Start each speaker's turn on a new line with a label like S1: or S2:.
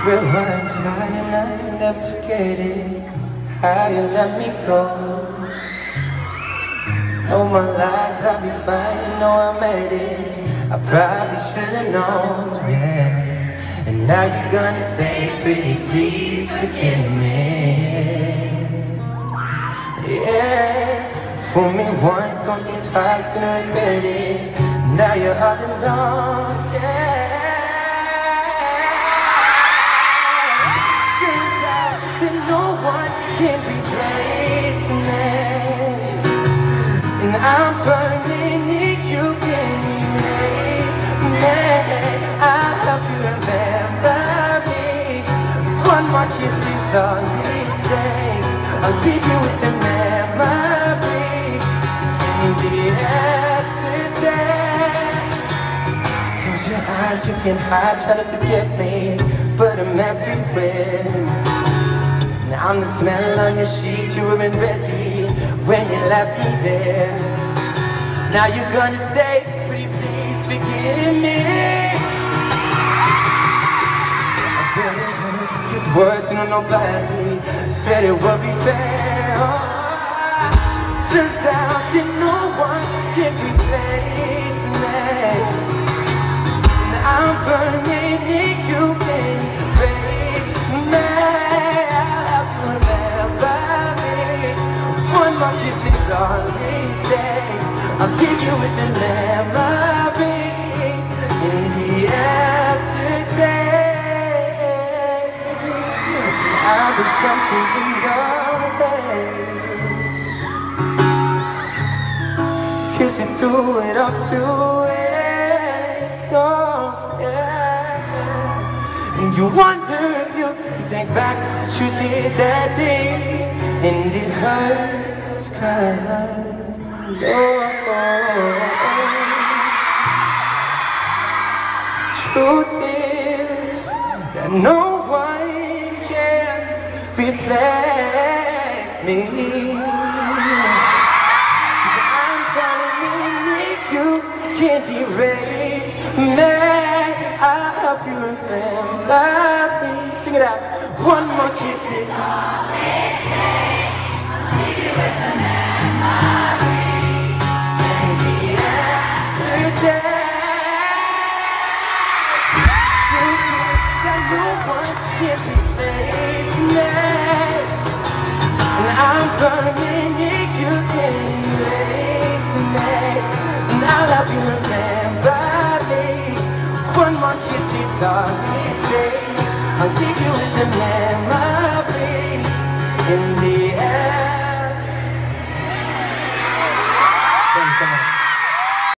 S1: Rewind, find and I never forget it. How you let me go. Know my lies, I'll be fine, know I'm at it. I probably should've known, yeah. And now you're gonna say, pretty please forgive me. Yeah, fool me once, only twice, gonna regret it. Now you're all alone, yeah. Turns out that no one can replace me, and I'm burning it, you can erase me. I'll help you remember me. One more kiss is all it takes. I'll leave you with the memory and the aftertaste. Close your eyes, you can hide, try to forget me, but I'm everywhere. Now I'm the smell on your sheet, you weren't ready when you left me there. Now you're gonna say, pretty please forgive me. I bet it hurts, it gets worse, you know nobody said it would be fair. Oh, turns out that no one can replace me. I'm burning it, you can raise me. I'll help you remember me. One more kiss is all it takes. I'll leave you with the memory in the aftertaste. Now there's something in your head, kissing through it all to it. Oh, yeah. And you wonder if you can take back what you did that day, and it hurts, truth is that no one can replace me. 'Cause I'm permanent, you can't erase me. I'll help you remember me. Sing it out. One more kiss is all it takes. I'll leave you with the memory and the aftertaste. Truth is that no one can replace me, and I'm permanent, you can erase me. And I'll help you remember me. One more kiss is all it takes. I'll leave you with the memory in the air.